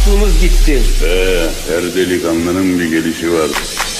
aklımız gitti. Her delikanlının bir gelişi var.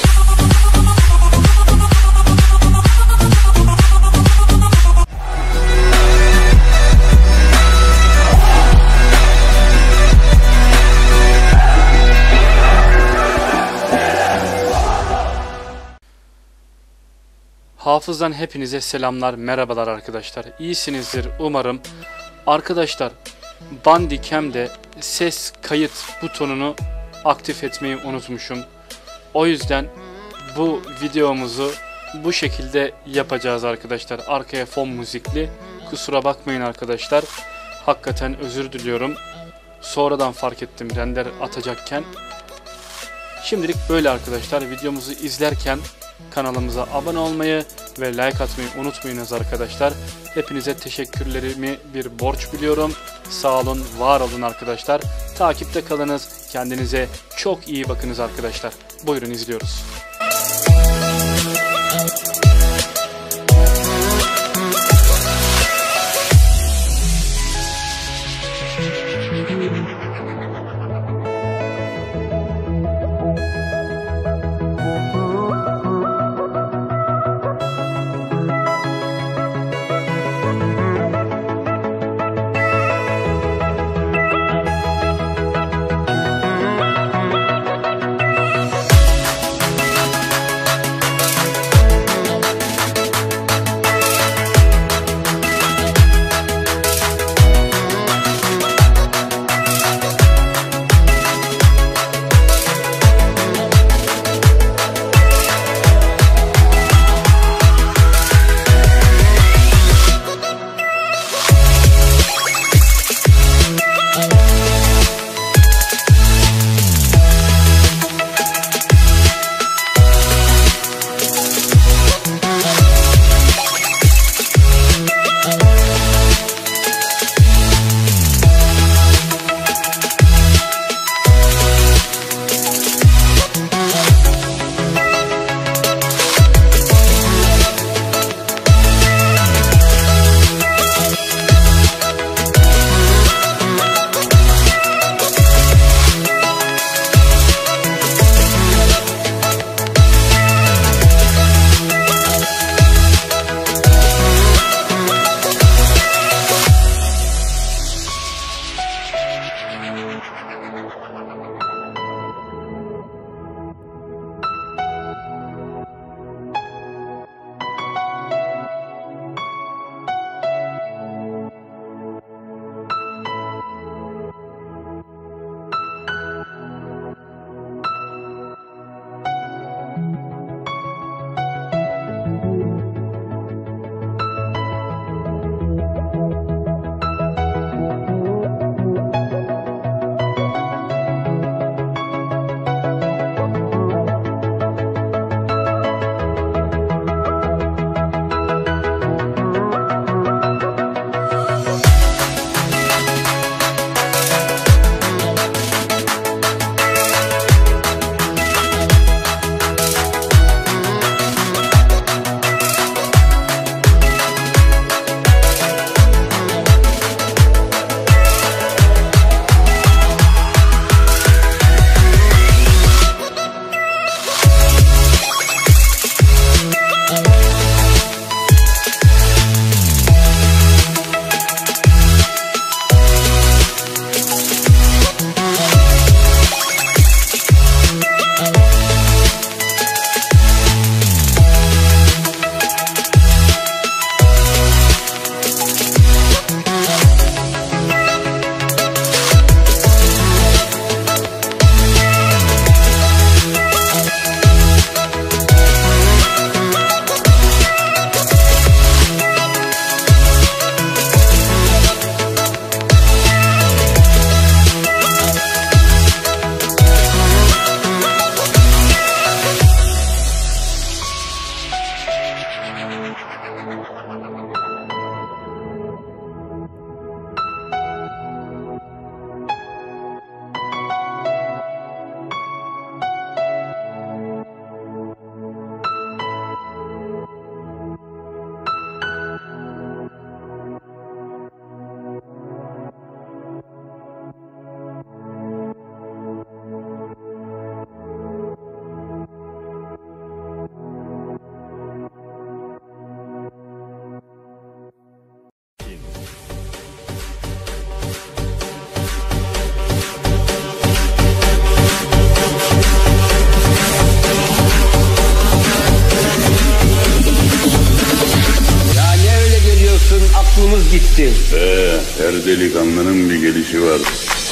Hafız'dan hepinize selamlar, merhabalar arkadaşlar. İyisinizdir umarım. Arkadaşlar, Bandicam'de ses kayıt butonunu aktif etmeyi unutmuşum. O yüzden bu videomuzu bu şekilde yapacağız arkadaşlar. Arkaya fon müzikli. Kusura bakmayın arkadaşlar. Hakikaten özür diliyorum. Sonradan fark ettim render atacakken. Şimdilik böyle arkadaşlar. Videomuzu izlerken kanalımıza abone olmayı ve like atmayı unutmayınız arkadaşlar. Hepinize teşekkürlerimi bir borç biliyorum. Sağ olun, var olun arkadaşlar. Takipte kalınız. Kendinize çok iyi bakınız arkadaşlar. Buyurun, izliyoruz. her delikanlının bir gelişi vardır.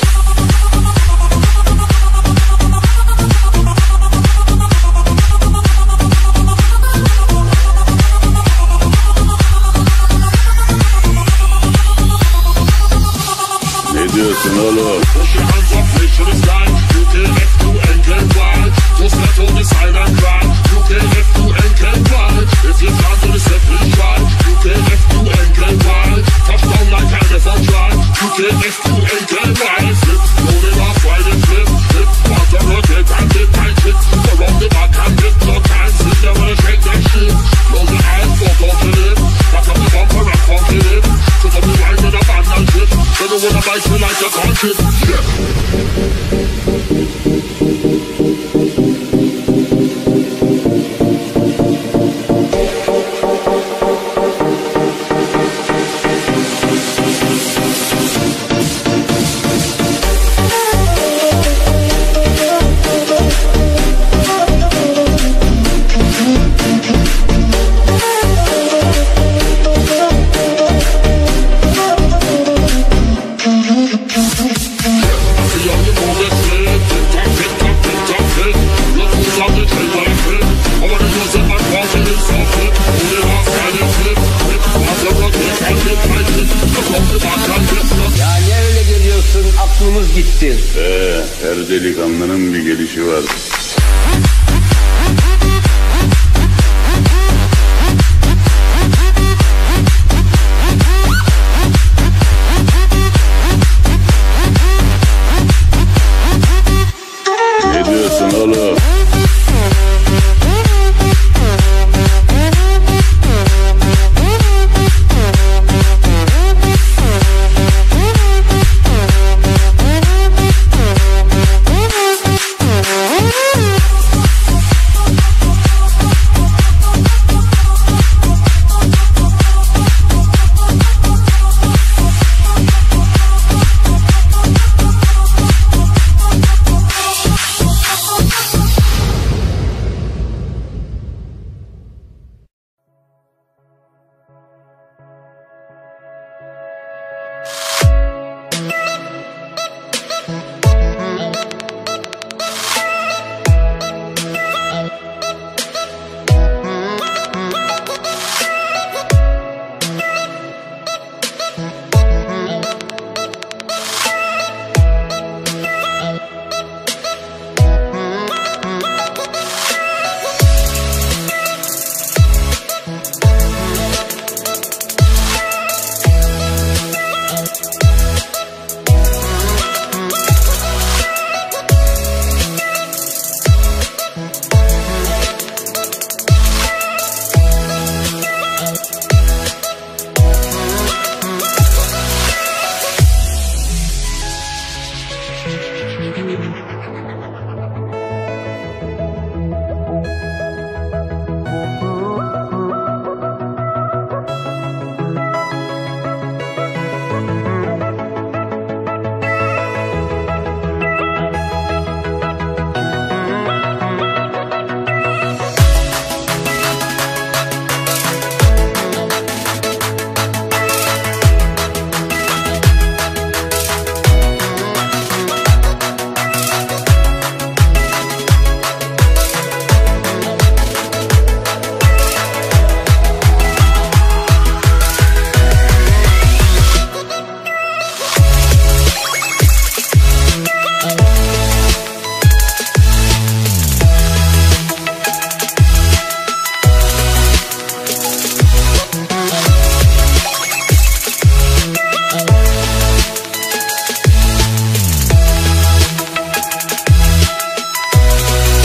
Ne diyorsun oğlum? Push your hands up, reach to the sky. UK F to NKY. Just let all the silent cry. UK F to NKY. If you can't do the step, please try. UK F to NKY. Touchdown like I never tried. UK F to NKY. Flip, roll it off, ride and flip. Flip, water, rotate and dip and shit. Around the back and dip, no time. Sit there when I shake that shit. Close your eyes, fuck off the lip. Back up the bumper and funky lip. Put up the wine in a band and shit. They don't wanna bite me like a conscious. Ya ne öyle geliyorsun, aklımız gitti. Her delikanlının bir gelişi vardır. Ne diyorsun oğlum? Thank you.